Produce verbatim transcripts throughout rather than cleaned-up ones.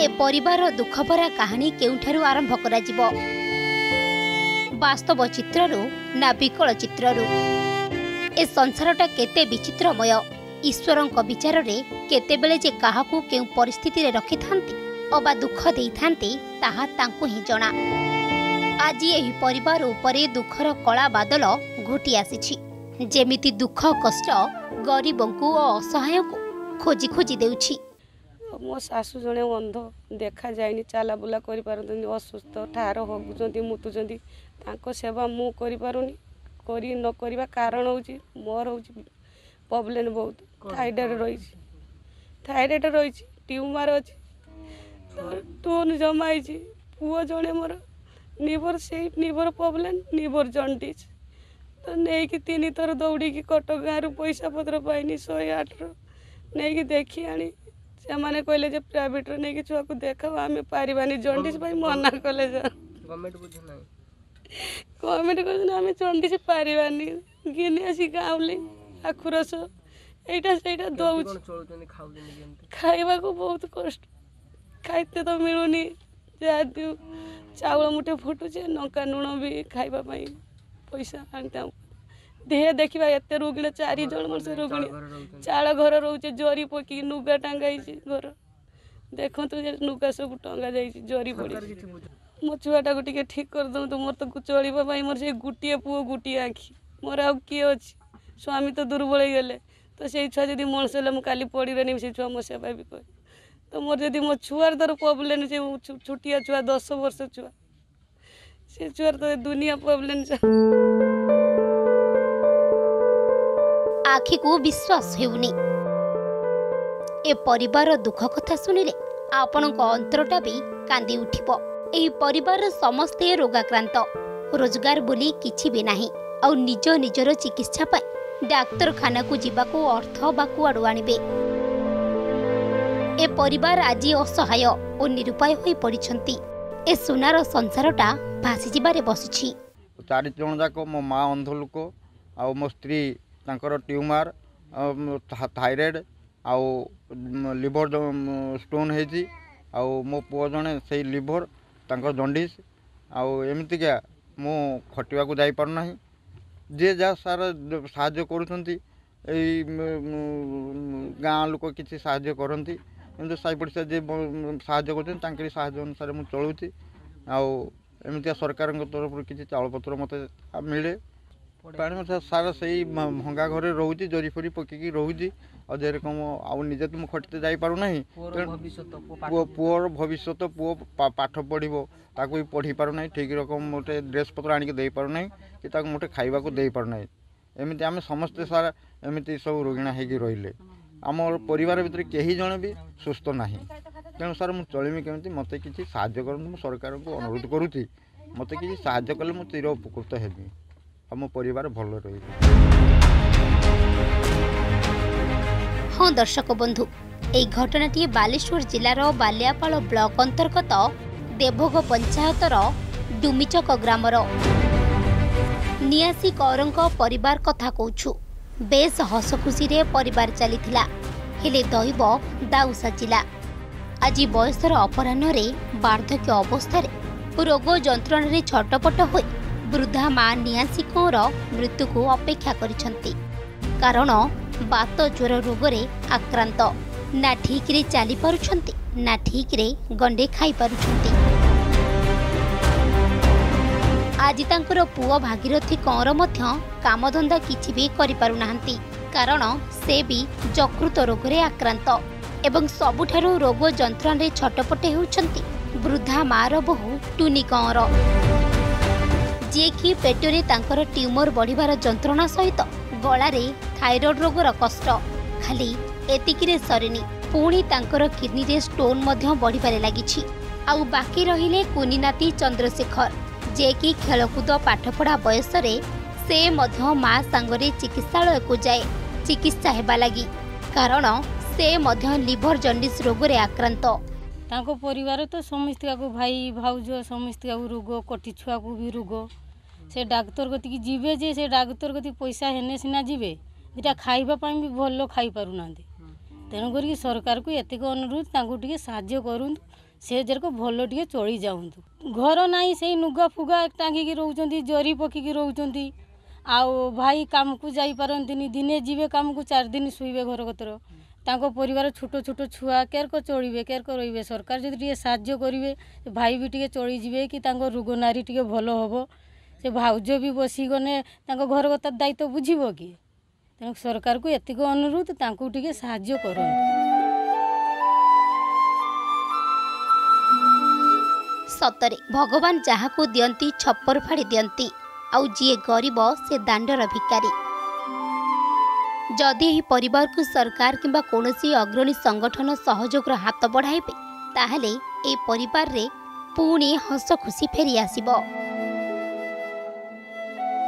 ए परिवार दुखभरा कहानी केउठारु आरंभ करा जिवो वास्तव चित्ररु ना विकल चित्ररु ए संसारटा केते विचित्रमय ईश्वरंक विचार रे केतेबेले जे काहाकू केउ परिस्थिति रे रखि थांती अबा दुख देई थांती ताहा तांकू ही जणा। आज एही परिवार उपरे दुखर कला बादल घोटी आसीछि जेमिति दुख कष्ट गरीबंकू और असहायकू खोजी खोजी देउछि। मो सासू जने अंध देखा जायनि चाला बुला करि पारथि असुस्थ ठार हगुचंती मुतुचंती तांको सेवा मु करि पारुनी करी न करबा कारण होउछि मोर होउछि प्रॉब्लम बहुत थायराइड रहिछि थायराइड रहिछि ट्यूमर अछि टोन जमाइछि पुओ जने मोर निवर से निवर प्रॉब्लम निवर जंडिस तो नहीं कि तीन थर दौड़ी की कटक गाँव पैसा पत्र पाइनी शहे आठ नहीं कि देखी आनी से मैंने कहले जे प्राइवेट रे नहीं छुआ को देखा आम पारिबानी जंडिस भाई मना कले गवर्नमेंट बुझ ना गवर्नमेंट कहन आम जंडिस पारिबानी गिनी आसी गाँवली आखुरस एटा सेटा दउछ खाइबा को बहुत कष्ट खाइते तो मिलुनी जा दिउ चाउल मुठे फुटुचे नका नुण भी खाइबा पाई पैसा आनता देह देखा एत रोगिणी चारि जन मर्ष रोगिणी चाल घर रोचे जरी पकी नुगा टांगाई घर देखु नुगा सब टंगा जा जरी पड़ी मो छुआटा को टे ठीक कर दो मोर तो चलवाई मोर से गोटे पुओ गोटे आखि मोर आ किए अच्छी स्वामी तो दुर्बल गले तो से छुआ जब मनुष्य है मुझे पड़े से छुआ मो सेवा भी कर तो मोर जब मो छुआर दर प्रॉब्लम से छुटिया छुआ दस वर्ष छुआ से छुआर तो दुनिया प्रॉब्लम आखि को विश्वास हेउनी। ए परिवार दुख कथा सुनिले आपणक अंतरटा भी कांदी उठिबो। एही परिवार समस्ते रोगाक्रांत रोजगार बोली किछि भी नाही आ निज निजर चिकित्सा पाई डाक्तरखाना को जीवाको अर्थ बा कुआडू आनिबे। ए परिवार आज असहाय और निरुपाय होई पड़िछंती। ए सुनार संसारटा भासी जिबारे बसिछि। चारि जण जाको मो माँ अंध लोक आ मो स्त्री तांकर ट्यूमर थायराइड आउ लिवर स्टोन है मो पुओ जड़े से लिवर तांकर जंडिस आउ एमतीका मो खटिया को जाई पार ना जे जा सार साहाय्य करुँच गाँ लोक किसी साहाय्य करती एमती साई पड़िशा जे साहाय्य कर साहाय्य अनुसार मुझे चलुची आमती सरकार तरफ किसी चाउल पत्र मत मिले पानी मतलब सारा से भंगा घरे रोचे जरी फरी पकईकी रोचे और जे रकम आउ निजे तो खटते जापारूना पुओर भविष्य पुओ पाठ पढ़ो ताकू भी पढ़ी पारना ठीक रकम गोटे ड्रेस पत्र आणिक दे पारना कि गोटे खाइबा को दे पारना एमती आम समस्ते सारा एमती सब रोगिणा होगी रहिले आम परिवार भितर कहीं जड़े भी सुस्थ ना तेणु सार मुझे चलमी केमी मत किसी साहाय्य करूँ सरकार को अनुरोध करुँच मत किसी साहाय्य कले मुझे चिर उपकृत हेबी आम परिवार भल रही। हाँ दर्शक बंधु এই ঘটনাটি বালেশ্বর জেলার বালিয়াপাল ব্লক अंतर्गत देवभोग पंचायतर डुमिचक ग्रामर नियासी कौरंक परिवार कथा कहूँ बेस हसखुशी रे परिवार चलीथिला हेले दैव दाउ साजिला आज बयसर अपराह्न रे वार्धक्य अवस्था रोग जंत्रण रे छटपट होई वृद्धा माँ नियासी कौर मृत्यु को अपेक्षा करिसंती कारण बात ज्वर रोग रे आक्रांत ना ठीक रे चली पारुछंती ना ठीक रे गंडे खाई पारुछंती। आज तांकर पुओ भागीरथी कौर मध्य कामधंदा किछि भी करि पारु नाहंती कारण से भी जकृत रोग रे आक्रांत एवं सबुठारु रोग जंत्रण रे छटपटे होउछंती वृद्धा मार बहु टुनी कौर जे कि पेटरे तांकर ट्यूमर बढ़िबार जंत्रणा सहित गलारे थायराइड रोगर कष्ट खाली एतिकिरे सरेनी पुणी तांकर किडनी रे स्टोन मध्य बढ़िबारे लागिछि आउ बाकी रहिले कुनी नाती चंद्रशेखर जे कि खेलकूद पाठपढ़ा बयस रे से मध्य माँ सांगरे चिकित्सालय को जाए चिकित्सा हेबा लगी कारण से मध्य लिवर जंडिस रोग रे आक्रांत तांको परिवार तो समस्त को भाई भाउज समस्त को रोग कटी छुआ को भी रोग से डाक्तर गति जीवे जे से डाक्तर गति पैसा हेने सिना जीवे दुटा खाइबा पाई भी भल खाई पारु ना तेणुक सरकार को एतिक अनुरोध तांको टिके साहाय्य करूँ से जरको भल टे चली जाऊँ घर ना से नुगा फुगा टांगिकी रोचंती जरी पकिकी रोचंती आउ भाई काम को जाई पारंतिनी दिने जीवे काम को चार दिन शुइबे घर कतर तांको परिवार छोट छोट छुआ केरको चलिए केरको रहिबे सरकार जदि टिके साहाय्य करिवे भाई भी टिके चली जिवे कि तांको रोग नारी टिके भल हबो से भाउज भी बसी गने तांको घर कतर दायित्व बुझिबो कि तेणु सरकार को एतिक अनुरोध तांको टिके साहाय्य करंतु। सतरे भगवान जहाकू दियंती छप्पर फाड़ी दियंती आउ जी गरीब से दांडर भिकारी। जदि एही परिवार को सरकार किंबा कोनोसी अग्रणी संगठन सहयोग हाथ बढ़ाइबे ताहले ए परिवार रे पुणी हस खुशी फेरी आसिबो।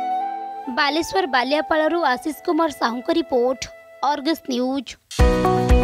बालेश्वर बालियापालरू आशीष कुमार साहू का रिपोर्ट, अर्गस न्यूज।